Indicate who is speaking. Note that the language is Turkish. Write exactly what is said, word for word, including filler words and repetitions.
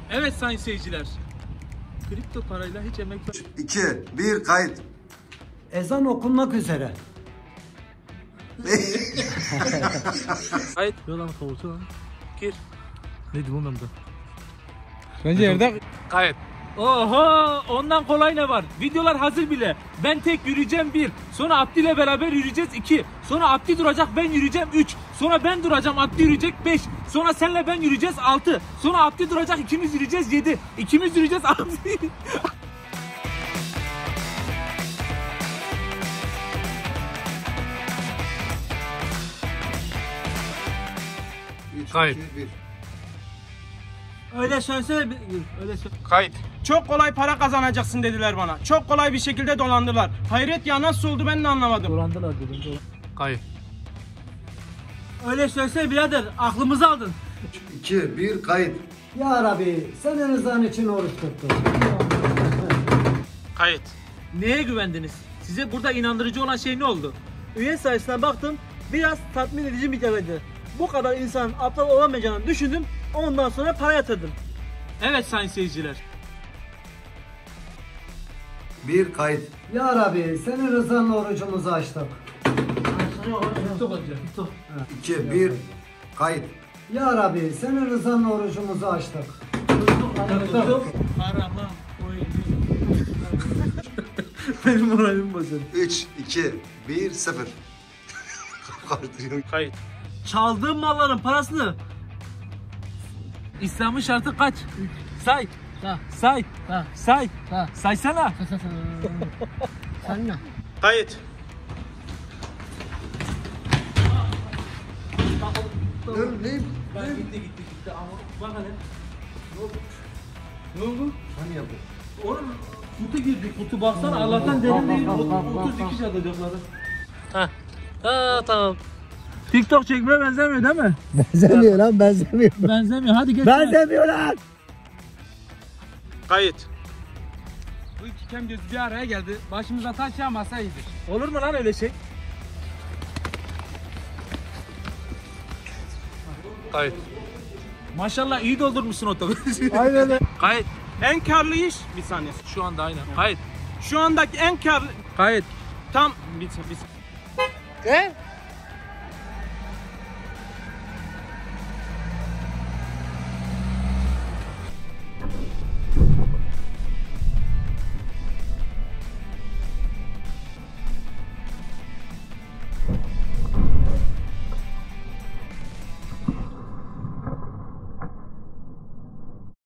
Speaker 1: Evet sayın seyirciler. Kripto parayla hiç emek...
Speaker 2: iki, bir, kayıt.
Speaker 3: Ezan okunmak üzere.
Speaker 1: Kayıt. Yolan kavutu lan. Gir.
Speaker 4: Ne diyorum ben burada?
Speaker 1: Bence yerde... Kayıt. Oho, ondan kolay ne var? Videolar hazır bile. Ben tek yürüyeceğim bir. Sonra Abdi ile beraber yürüyeceğiz iki. Sonra Abdi duracak, ben yürüyeceğim üç. Sonra ben duracağım, Abdi yürüyecek beş. Sonra senle ben yürüyeceğiz altı. Sonra Abdi duracak, ikimiz yürüyeceğiz yedi. İkimiz yürüyeceğiz altı.
Speaker 2: Kayıt. bir.
Speaker 1: Öyle söylesene. Öyle söyle.
Speaker 4: Kayıt.
Speaker 5: Çok kolay para kazanacaksın dediler bana. Çok kolay bir şekilde dolandılar. Hayret ya, nasıl oldu ben de anlamadım.
Speaker 1: Dolandılar dedim.
Speaker 4: Kayıt.
Speaker 1: Öyle söylesene birader, aklımızı aldın.
Speaker 2: iki, bir, kayıt.
Speaker 3: Ya Rabbi senin rızan için oruç tuttum.
Speaker 4: Kayıt.
Speaker 1: Neye güvendiniz? Size burada inandırıcı olan şey ne oldu? Üye sayısına baktım, biraz tatmin edici bir geldi. Bu kadar insanın aptal olamayacağını düşündüm, ondan sonra para yatırdım. Evet sayın seyirciler.
Speaker 2: bir, kayıt.
Speaker 3: Ya Rabbi senin rızanla orucumuzu açtık.
Speaker 2: iki, bir, kayıt.
Speaker 3: Ya Rabbi senin rızanla orucumuzu açtık.
Speaker 1: Arama benim moralim bozuldu.
Speaker 2: üç, iki, bir, sıfır.
Speaker 4: Kayıt.
Speaker 1: Çaldığım malların parasını İslam'ın şartı kaç? Say.
Speaker 6: Ha.
Speaker 1: Say.
Speaker 6: Ha.
Speaker 1: Say.
Speaker 6: Ha.
Speaker 1: Saysana.
Speaker 6: Sen ne?
Speaker 4: Kayıt.
Speaker 2: Ne?
Speaker 1: Ben gitti gitti gitti ama bak hele. Ne oldu? Ne oldu?
Speaker 2: Hani yapı?
Speaker 1: Oğlum kutu girdi kutu baksana Allah'tan derin değil otuz dikiş atacakları.
Speaker 4: Ha. Ha tamam.
Speaker 1: TikTok çekmeye benzemiyor değil mi?
Speaker 3: Benzemiyor lan benzemiyor.
Speaker 1: Benzemiyor hadi geç.
Speaker 3: Benzemiyor lan.
Speaker 4: Kayıt.
Speaker 5: Bu iki kem gözü bir araya geldi. Başımıza taş yağmasa iyidir.
Speaker 1: Olur mu lan öyle şey?
Speaker 4: Kayıt.
Speaker 1: Maşallah iyi doldurmuşsun otobüsü.
Speaker 3: Aynen öyle.
Speaker 4: Kayıt.
Speaker 5: En karlı iş bir saniye.
Speaker 4: Şu anda aynen. Kayıt.
Speaker 5: Şu andaki en karlı
Speaker 1: Kayıt.
Speaker 5: tam bir, bir
Speaker 1: E?